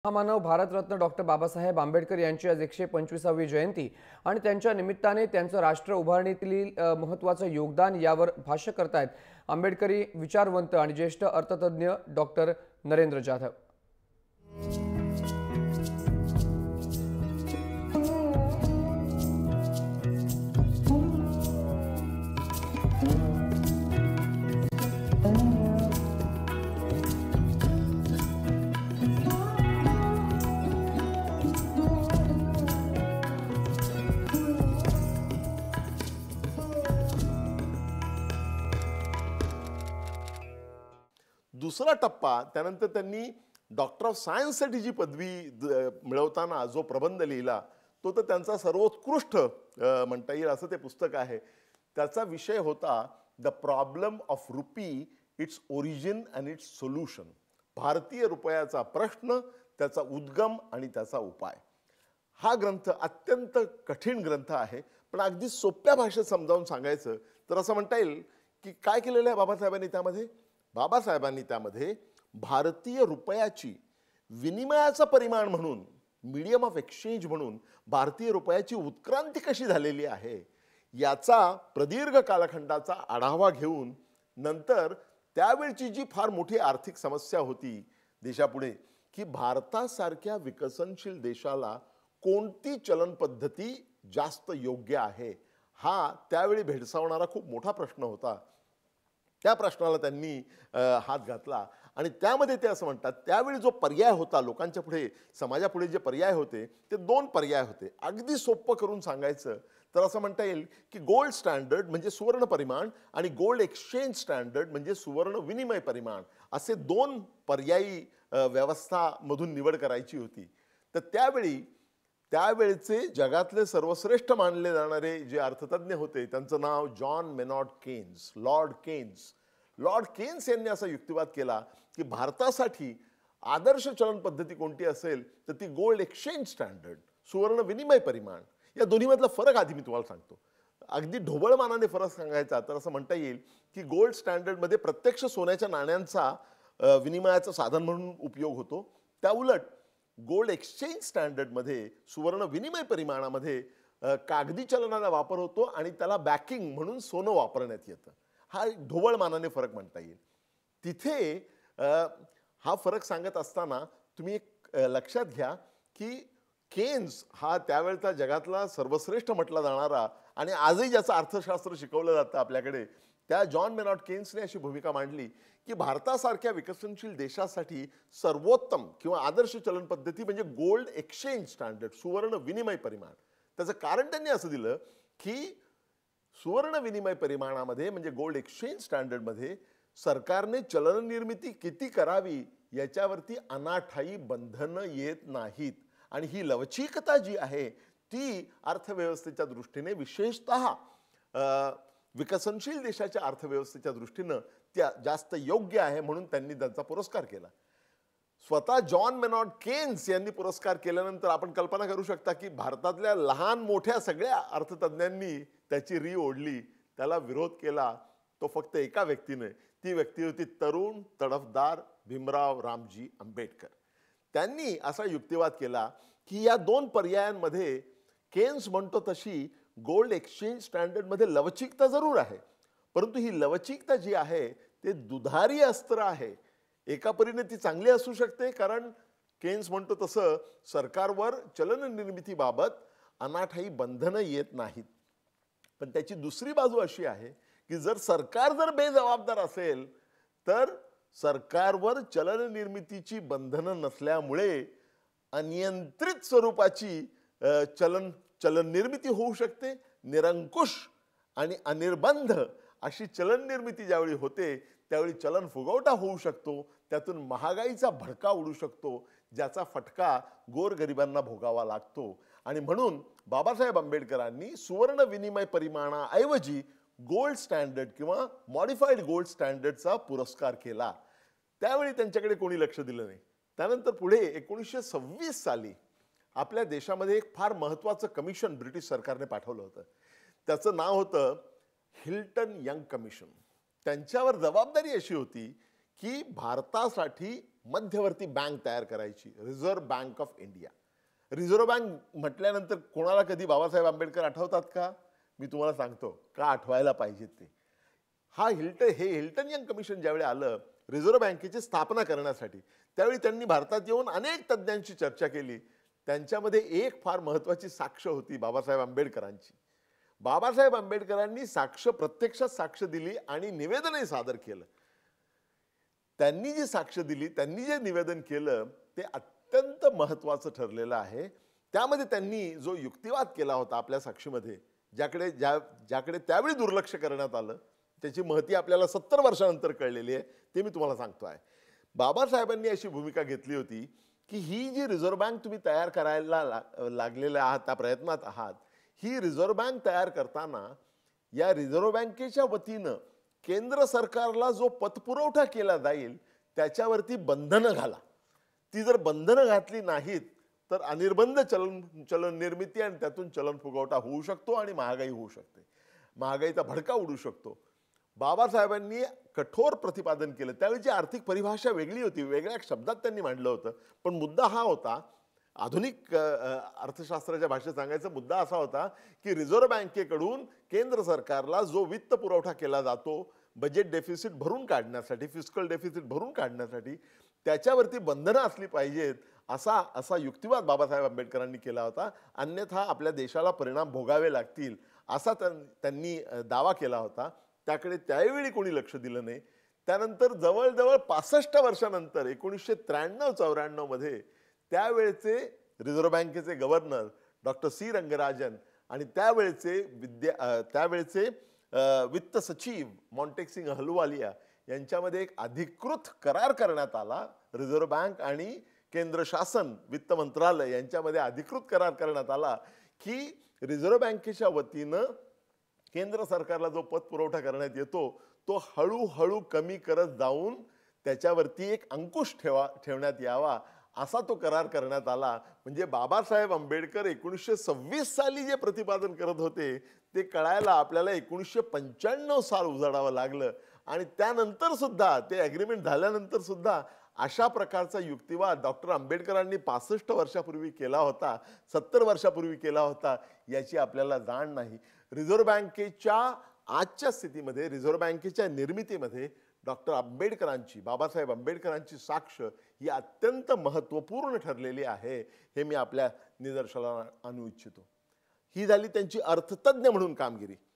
महामानव भारतरत्न डॉक्टर बाबासाहेब आंबेडकर यांची आज 125वी जयंती आणि त्यांच्या निमित्ताने त्यांचं राष्ट्र उभारणीतील महत्त्वाचं योगदान यावर भाष्य करतायत आंबेडकरी विचारवंत आणि ज्येष्ठ अर्थतज्ञ डॉक्टर नरेंद्र जाधव। दुसरा टप्पा त्यानंतर त्यांनी डॉक्टर ऑफ सायन्ससाठी जी पदवी मिळवताना जो प्रबंध लिहिला तो तर त्यांचा सर्वोत्कृष्ट म्हणता येईल असं ते पुस्तक आहे। त्याचा विषय होता the problem of rupee, its origin and its solution. भारतीय रुपयाचा प्रश्न, त्याचा उद्गम आणि त्याचा उपाय। हा ग्रंथ अत्यंत कठीण ग्रंथ आहे, पण अगदी सोप्या भाषेत समजावून सांगायचं तर असं म्हणता येईल की काय केलेलं आहे बाबासाहेबांनी त्यामध्ये। बाबासाहेबांनी त्यामध्ये भारतीय रुपयाची विनिमयाचं परिमाण म्हणून, मीडियम ऑफ एक्सचेंज म्हणून भारतीय रुपयाची उत्क्रांती कशी झालेली आहे याचा प्रदीर्घ कालखंडाचा आढावा घेऊन नंतर त्यावेळची जी फार मोठी आर्थिक समस्या होती देशापुढे की भारतासारख्या विकसनशील देशाला कोणती चलन पद्धती जास्त योग्य आहे, हा त्यावेळी भेडसावणारा खूप मोठा प्रश्न होता। त्या प्रश्नाला त्यांनी हात घातला आणि त्यामध्ये ते असं म्हणतात त्यावेळी जो पर्याय होता लोकांच्या पुढे, समाजापुढे जे पर्याय होते ते दोन पर्याय होते। अगदी सोपं करून सांगायचं तर असं म्हणता येईल की गोल्ड स्टँडर्ड म्हणजे सुवर्ण परिमाण आणि गोल्ड एक्सचेंज स्टँडर्ड म्हणजे सुवर्ण विनिमय परिमाण, असे दोन पर्यायी व्यवस्थामधून निवड करायची होती। तर त्यावेळचे जगातले सर्वश्रेष्ठ मानले जाणारे जे अर्थतज्ञ होते त्यांचं नाव John Maynard Keynes, Lord Keynes यांनी असा युक्तिवाद केला की भारतासाठी आदर्श चलन पद्धती कोणती असेल तर ती गोल्ड एक्सचेंज स्टँडर्ड, सुवर्ण विनिमय परिमाण। या दोन्हीमधला फरक आधी मी तुम्हाला सांगतो। अगदी ढोबळ मानाने फरक सांगायचा तर असं म्हणता येईल की गोल्ड स्टँडर्डमध्ये प्रत्यक्ष सोन्याच्या नाण्यांचा विनिमयाचं साधन म्हणून उपयोग होतो, त्या उलट गोल्ड एक्सचेंज स्टँडर्डमध्ये सुवर्ण विनिमय परिमाणामध्ये कागदी चलनाचा वापर होतो आणि त्याला बॅकिंग म्हणून सोनं वापरण्यात येतं। हा ढोबळ मानाने फरक म्हणता येईल। तिथे हा फरक सांगत असताना तुम्ही एक लक्षात घ्या की केन्स हा त्यावेळचा जगातला सर्वश्रेष्ठ म्हटला जाणारा आणि आजही ज्याचं अर्थशास्त्र शिकवलं जातं आपल्याकडे, त्या जॉन मेनॉर्ड केन्सने अशी भूमिका मांडली की भारतासारख्या विकसनशील देशासाठी सर्वोत्तम किंवा आदर्श चलन पद्धती म्हणजे गोल्ड एक्सचेंज स्टँडर्ड, सुवर्ण विनिमय परिमाण। त्याचं कारण त्यांनी असं दिलं की सुवर्ण विनिमय परिमाणामध्ये म्हणजे गोल्ड एक्सचेंज स्टँडर्डमध्ये सरकारने चलन निर्मिती किती करावी याच्यावरती अनाठायी बंधनं येत नाहीत आणि ही लवचिकता जी आहे ती अर्थव्यवस्थेच्या दृष्टीने विशेषतः विकसनशील देशाच्या अर्थव्यवस्थेच्या दृष्टीने त्या जास्त योग्य आहे, म्हणून त्यांनी त्यांचा पुरस्कार केला। स्वतः जॉन मेनॉर्ड केन्स यांनी पुरस्कार केल्यानंतर आपण कल्पना करू शकता की भारतातल्या लहान मोठ्या सगळ्या अर्थतज्ञांनी त्याची री ओढली, त्याला विरोध केला तो फक्त एका व्यक्तीने। ती व्यक्ती होती तरुण तडफदार भीमराव रामजी आंबेडकर। त्यांनी असा युक्तिवाद केला की या दोन पर्यायांमध्ये केन्स म्हणतो तशी गोल्ड एक्सचेंज स्टँडर्डमध्ये लवचिकता जरूर आहे, परंतु ही लवचिकता जी आहे ते दुधारी अस्त्र आहे। एका परीने ती चांगली असू शकते कारण केन्स म्हणतो तसं सरकारवर चलन निर्मितीबाबत अनाठायी बंधनं येत नाहीत, पण त्याची दुसरी बाजू अशी आहे की जर सरकार बेजबाबदार असेल तर सरकारवर चलन निर्मितीची बंधनं नसल्यामुळे अनियंत्रित स्वरूपाची चलन निर्मिती होऊ शकते। निरंकुश आणि अनिर्बंध अशी चलन निर्मिती ज्यावेळी होते त्यावेळी चलन फुगवटा होऊ शकतो, त्यातून महागाईचा भडका उडू शकतो, ज्याचा फटका गोरगरिबांना भोगावा लागतो। आणि म्हणून बाबासाहेब आंबेडकरांनी सुवर्ण विनिमय परिमाणाऐवजी गोल्ड स्टँडर्ड किंवा मॉडिफाईड गोल्ड स्टँडर्डचा पुरस्कार केला। त्यावेळी त्यांच्याकडे कोणी लक्ष दिलं नाही। त्यानंतर पुढे 1926 साली आपल्या देशामध्ये एक फार महत्त्वाचं कमिशन ब्रिटिश सरकारने पाठवलं होतं, त्याचं नाव होतं हिल्टन यंग कमिशन। त्यांच्यावर जबाबदारी अशी होती की भारतासाठी मध्यवर्ती बँक तयार करायची, reserve bank of India. Reserve bank म्हटल्यानंतर कोणाला कधी बाबासाहेब आंबेडकर आठवतात का? मी तुम्हाला सांगतो का आठवायला पाहिजेत ते. हे हिल्टन यंग कमिशन ज्यावेळी आलं रिझर्व्ह बँकेची स्थापना करण्यासाठी, त्यावेळी त्यांनी भारतात येऊन अनेक तज्ज्ञांशी चर्चा केली. त्यांच्यामध्ये एक फार महत्वाची साक्ष होती बाबासाहेब आंबेडकरांची. बाबासाहेब आंबेडकरांनी प्रत्यक्षात साक्ष दिली आणि निवेदनही सादर केलं. त्यांनी जी साक्ष दिली, त्यांनी जे निवेदन केलं ते अत्यंत महत्वाचं ठरलेलं आहे. त्यामध्ये त्यांनी जो युक्तिवाद केला होता आपल्या साक्षीमध्ये, ज्याकडे त्यावेळी दुर्लक्ष करण्यात आलं, त्याची महती आपल्याला 70 वर्षानंतर कळलेली आहे, ते मी तुम्हाला सांगतो आहे. बाबासाहेबांनी अशी भूमिका घेतली होती की ही जी रिझर्व्ह बँक तुम्ही तयार करायला लागलेले आहात, त्या प्रयत्नात आहात, ही रिझर्व्ह बँक तयार करताना या रिझर्व्ह बँकेच्या वतीनं केंद्र सरकारला जो पतपुरवठा केला जाईल त्याच्यावरती बंधनं घाला. ती जर बंधनं घातली नाहीत तर अनिर्बंध चलन निर्मिती आणि त्यातून चलन फुगवटा होऊ शकतो आणि महागाई होऊ शकते, महागाईचा भडका उडू शकतो. बाबासाहेबांनी कठोर प्रतिपादन केलं. त्यावेळीची आर्थिक परिभाषा वेगळी होती, वेगळ्या शब्दात त्यांनी मांडलं होतं. पण मुद्दा हा होता, आधुनिक अर्थशास्त्राच्या भाषेत सांगायचा मुद्दा असा होता की रिझर्व्ह बँकेकडून केंद्र सरकारला जो वित्त पुरवठा केला जातो बजेट डेफिसिट भरून काढण्यासाठी, फिस्कल डेफिसिट भरून काढण्यासाठी, त्याच्यावरती बंधनं असली पाहिजेत, असा युक्तिवाद बाबासाहेब आंबेडकरांनी केला होता. अन्यथा आपल्या देशाला परिणाम भोगावे लागतील असा त्यांनी दावा केला होता. त्याकडे त्यावेळी कोणी लक्ष दिलं नाही. त्यानंतर जवळजवळ 65 वर्षानंतर 1993-94 मध्ये त्यावेळचे रिझर्व्ह बँकेचे गव्हर्नर डॉक्टर सी रंगराजन आणि त्यावेळचे वित्त सचिव मॉन्टेक्सिंग अहलुवालिया यांच्यामध्ये एक अधिकृत करार करण्यात आला. रिझर्व्ह बँक आणि केंद्र शासन वित्त मंत्रालय यांच्यामध्ये अधिकृत करार करण्यात आला की रिझर्व्ह बँकेच्या वतीनं केंद्र सरकारला जो पतपुरवठा करण्यात येतो तो हळूहळू कमी करत जाऊन त्याच्यावरती एक अंकुश ठेवण्यात यावा, असा तो करार करण्यात आला. म्हणजे बाबासाहेब आंबेडकर 1926 साली जे प्रतिपादन करत होते ते कळायला आपल्याला 1995 साल उजाडावं लागलं. आणि त्यानंतर सुद्धा ते ॲग्रीमेंट झाल्यानंतर सुद्धा अशा प्रकारचा युक्तिवाद डॉक्टर आंबेडकरांनी 65 वर्षापूर्वी केला होता, 70 वर्षापूर्वी केला होता, याची आपल्याला जाण नाही. रिझर्व्ह बँकेच्या आजच्या स्थितीमध्ये, रिझर्व्ह बँकेच्या निर्मितीमध्ये बाबासाहेब आंबेडकरांची साक्ष ही अत्यंत महत्त्वपूर्ण ठरलेली आहे, हे मी आपल्या निदर्शनाला आणू इच्छितो. ही झाली त्यांची अर्थतज्ञ म्हणून कामगिरी.